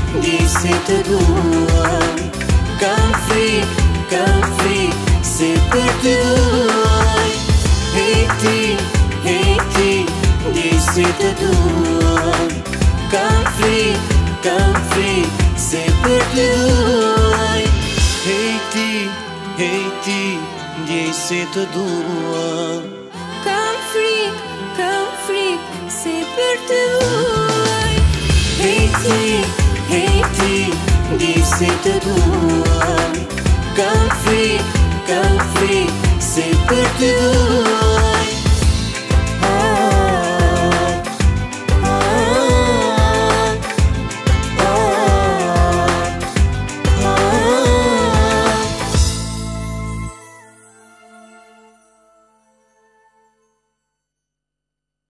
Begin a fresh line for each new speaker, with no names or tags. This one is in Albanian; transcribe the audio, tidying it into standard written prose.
disse te duaj. Kam frik se për ty duaj. Hej ti, disse te duaj. Kam frik se për ty duaj. Hej ti, disse te duaj.
Kam frik se për ty duaj.
Hej ti, disse te duaj. Kam frik se për ty duaj.